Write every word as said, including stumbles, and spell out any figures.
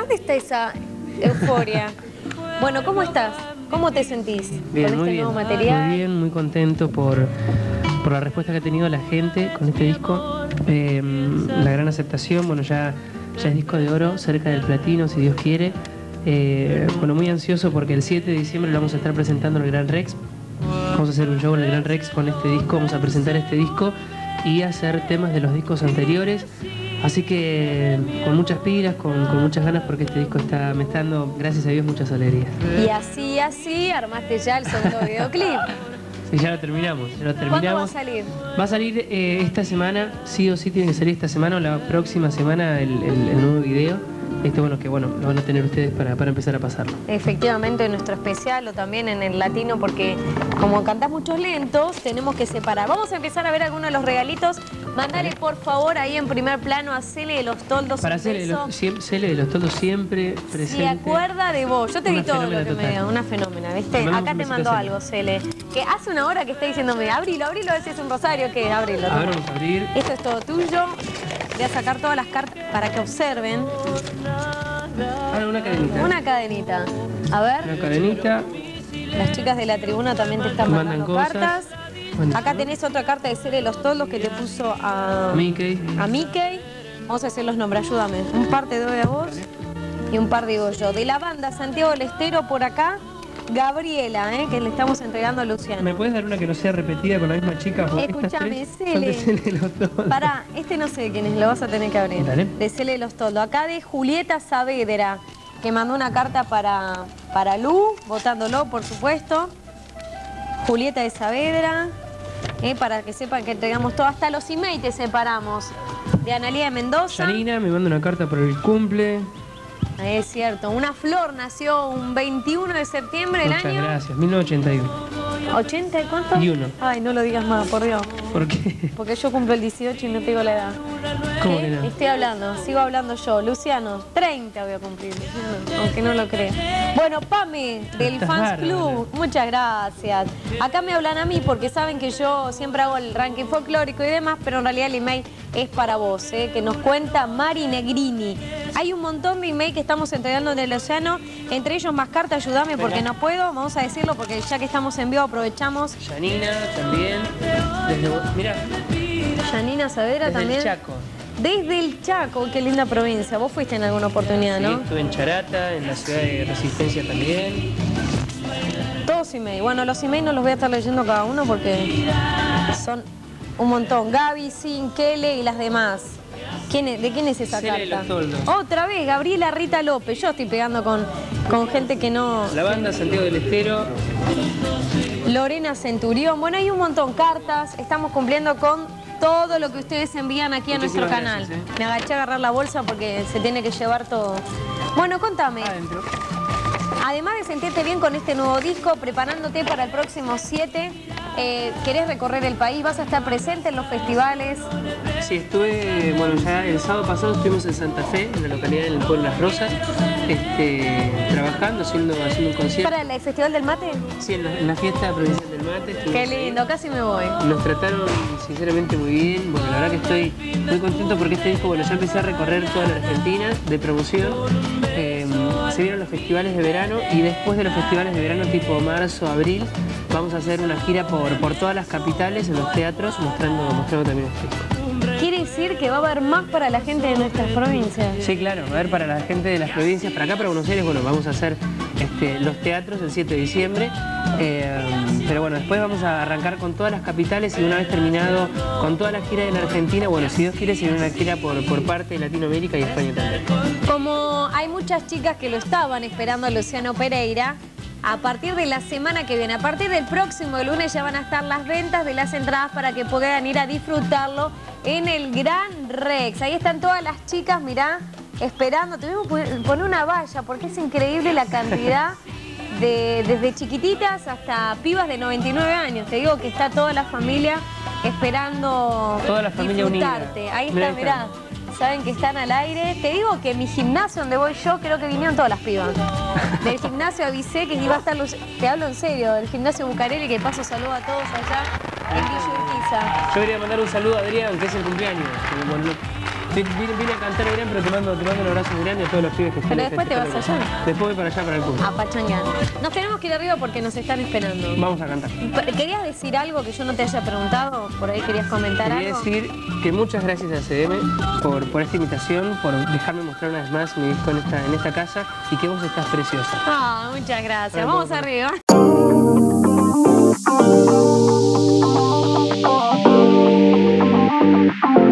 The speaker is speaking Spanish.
¿Dónde está esa euforia? Bueno, ¿cómo estás? ¿Cómo te sentís Bien, con muy este bien, nuevo material? Muy bien, muy contento por, por la respuesta que ha tenido la gente con este disco. Eh, la gran aceptación, bueno, ya, ya es disco de oro, cerca del platino, si Dios quiere. Eh, bueno, muy ansioso porque el siete de diciembre lo vamos a estar presentando en el Gran Rex. Vamos a hacer un show en el Gran Rex con este disco, vamos a presentar este disco y hacer temas de los discos anteriores. Así que con muchas pilas, con, con muchas ganas, porque este disco está, me está dando, gracias a Dios, muchas alegrías. Y así, así, armaste ya el segundo videoclip. Sí, ya lo terminamos, ya lo terminamos. ¿Cuándo va a salir? Va a salir eh, esta semana, sí o sí tiene que salir esta semana o la próxima semana el, el, el nuevo video. Este, bueno, que bueno, lo van a tener ustedes para, para empezar a pasarlo. Efectivamente, en nuestro especial o también en el latino, porque como cantás muchos lentos, tenemos que separar. Vamos a empezar a ver algunos de los regalitos. Mandale, por favor, ahí en primer plano a Cele de los Toldos. Para Cele de los, Cele de los Toldos siempre presente. Se acuerda de vos. Yo te di todo lo que total. me dio, una fenómena, ¿viste? Acá te mandó algo, Cele. Que hace una hora que está diciéndome, abrilo, abrilo, a ver si es un rosario, ¿qué? Abrilo. Ahora vamos a abrir. Esto es todo tuyo. Voy a sacar todas las cartas para que observen. Ahora una cadenita. Una cadenita. A ver. Una cadenita. Las chicas de la tribuna también te están Mandan mandando cosas. cartas. Acá tenés otra carta de Cele de los Toldos que te puso a Mickey. A Mickey. Vamos a hacer los nombres, ayúdame. Un par te doy a vos y un par digo yo. De la banda Santiago del Estero por acá, Gabriela, ¿eh? Que le estamos entregando a Luciano. ¿Me puedes dar una que no sea repetida con la misma chica? Escuchame, Cele. Cele. De los Toldos. Pará, este no sé de quién es, lo vas a tener que abrir. Dale. De Cele de los Toldos. Acá de Julieta Saavedra, que mandó una carta para, para Lu, votándolo, por supuesto. Julieta de Saavedra, eh, para que sepan que entregamos todo. Hasta los emails te separamos. De Analía de Mendoza. Janina me manda una carta por el cumple. Es cierto, una flor nació un veintiuno de septiembre del Muchas año... gracias, mil novecientos ochenta y uno. ¿ochenta y cuánto? Y uno. Ay, no lo digas más, por Dios. ¿Por qué? Porque yo cumplo el dieciocho y no te digo la edad. ¿Cómo ¿Qué? que no? Estoy hablando, sigo hablando yo. Luciano, treinta voy a cumplir, aunque no lo cree. Bueno, Pame, del Estás Fans bárbara. Club, muchas gracias. Acá me hablan a mí porque saben que yo siempre hago el ranking folclórico y demás, pero en realidad el email es para vos, ¿eh? Que nos cuenta Mari Negrini. Hay un montón de email que estamos entregando en el océano, entre ellos más carta, ayúdame porque no puedo, vamos a decirlo porque ya que estamos en vivo aprovechamos. Janina también. Desde, mirá, Janina Saavedra desde también. el Chaco. Desde el Chaco, qué linda provincia. Vos fuiste en alguna oportunidad, Sí, ¿no? estuve en Charata, en la ciudad de Resistencia también. Todos email. Bueno, los emails no los voy a estar leyendo cada uno porque son un montón. Gaby, Sin, Kele y las demás. ¿Quién es, ¿De quién es esa Cele de carta? los Toldos. Otra vez, Gabriela Rita López. Yo estoy pegando con, con gente que no... La banda Santiago del Estero. Lorena Centurión. Bueno, hay un montón de cartas. Estamos cumpliendo con todo lo que ustedes envían aquí a nuestro Muchísimas canal. gracias, ¿eh? Me agaché a agarrar la bolsa porque se tiene que llevar todo. Bueno, contame. Adentro. Además de sentirte bien con este nuevo disco, preparándote para el próximo siete, eh, ¿querés recorrer el país? ¿Vas a estar presente en los festivales? Sí, estuve, bueno, ya el sábado pasado estuvimos en Santa Fe, en la localidad del pueblo Las Rosas, este, trabajando, haciendo, haciendo un concierto. ¿Para el Festival del Mate? Sí, en la, en la fiesta provincial del Mate. estuvimos Qué ahí. lindo, casi me voy. Nos trataron sinceramente muy bien. Bueno, la verdad que estoy muy contento porque este disco, bueno, ya empecé a recorrer toda la Argentina de promoción. Eh, se vieron los festivales de verano y después de los festivales de verano tipo marzo, abril, vamos a hacer una gira por, por todas las capitales, en los teatros, mostrando, mostrando también este disco. Quiere decir que va a haber más para la gente de nuestras provincias. Sí, claro, a ver, para la gente de las provincias, para acá, para Buenos Aires, bueno, vamos a hacer este, los teatros el siete de diciembre, eh, pero bueno, después vamos a arrancar con todas las capitales y una vez terminado con toda la gira de la Argentina, bueno, si Dios quiere, se viene una gira por, por parte de Latinoamérica y España también. Como hay muchas chicas que lo estaban esperando a Luciano Pereira, a partir de la semana que viene, a partir del próximo lunes ya van a estar las ventas de las entradas para que puedan ir a disfrutarlo en el Gran Rex. Ahí están todas las chicas, mirá, esperando. Tuvimos que poner una valla porque es increíble la cantidad de, desde chiquititas hasta pibas de noventa y nueve años. Te digo que está toda la familia esperando Toda la familia disfrutarte. unida. Ahí Mirá, está, ahí mirá. está. Saben que están al aire. Te digo que mi gimnasio donde voy yo, creo que vinieron todas las pibas. Del gimnasio avisé que iba a estar Luci... Te hablo en serio, del gimnasio Bucareli, que paso saludo a todos allá en Villa Urquiza. Yo quería mandar un saludo a Adrián, que es el cumpleaños. Como, Vine, vine a cantar a Irán, pero te mando, te mando un abrazo muy grande a todos los pibes que están. Pero después te vas allá. Después voy para allá, para el curso. A pachanguear. Nos tenemos que ir arriba porque nos están esperando. Vamos a cantar. ¿Querías decir algo que yo no te haya preguntado? ¿Por ahí querías comentar Quería algo? decir que muchas gracias a C M por, por esta invitación, por dejarme mostrar una vez más mi disco en esta, en esta casa y que vos estás preciosa. Ah, muchas gracias. Bueno, Vamos arriba. Thank you.